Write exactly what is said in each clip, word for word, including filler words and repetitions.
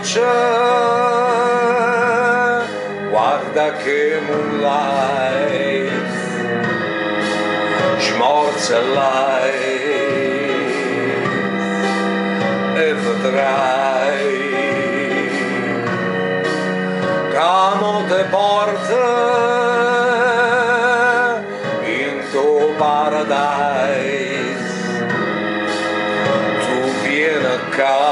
luce, guarda che moonlight, smorza light e vedrai che molte porte in tuo paradise. Tu vieni qua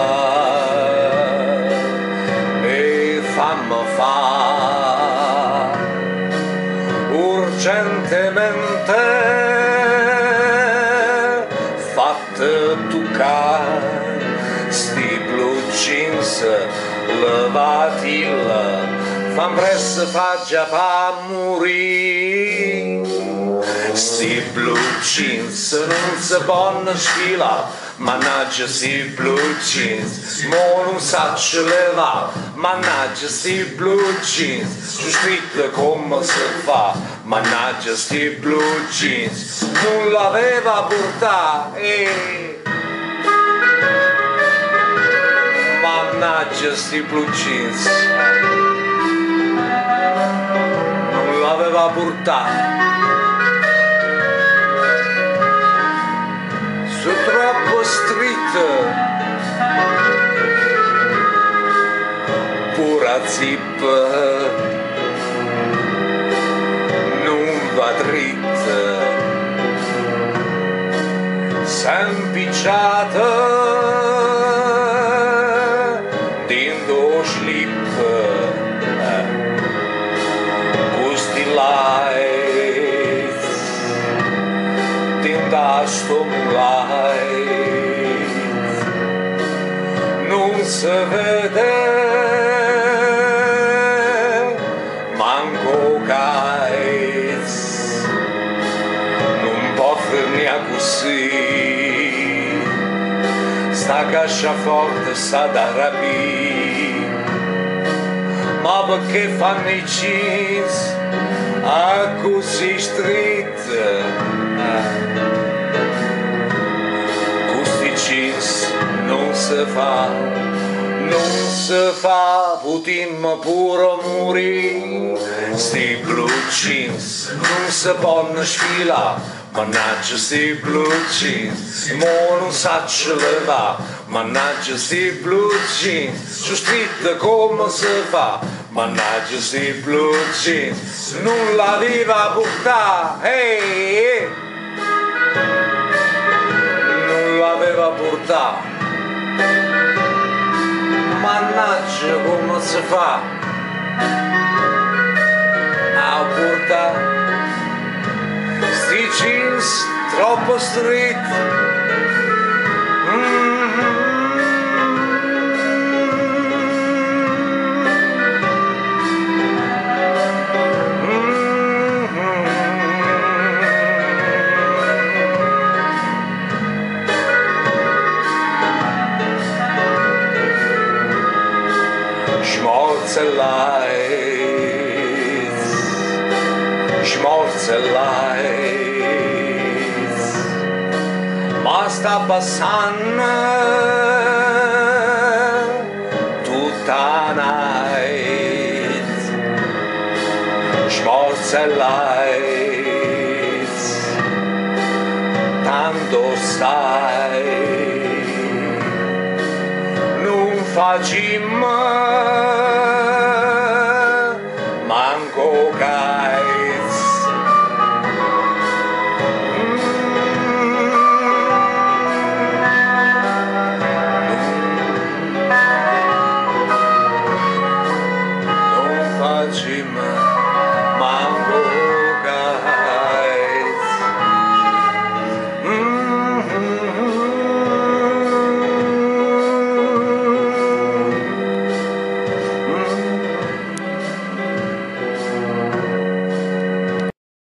e fammi fa urgentemente fatte toccare sti blue jeans levati là, fan presto fa già fa morire. Sti blue jeans non si possono sfilare, mannaggia sti blue jeans, mo non saccio levare, mannaggia sti blue jeans, giù scritto come si fa, mannaggia sti blue jeans, non l'aveva portata, eh. Mannaggia sti blue jeans, non l'aveva portata. Sono troppo street, pura zip, non va dritta, sempicciata dentro slip, gusti lights, dentro sto moonlight, non si vede manco guys, non può finire così, sta casciaforte sta da rapire, ma perché fanno i jeans a così street? Questi jeans non si fa, non si fa, potremmo pure morire. Sti blue jeans non si possono sfilare, mannaggia sti blue jeans, mo non saccio levare, mannaggia sti blue jeans, su street come si fa, mannaggia sti blue jeans, non l'aveva portata, hey, non l'aveva portata, mannaggia come si fa a portare sti jeans troppo street. Mm-hmm. Schmorze lights, schmorze lights, ma sta passando tutta night. Schmorze lights, tanto stai, non facciamo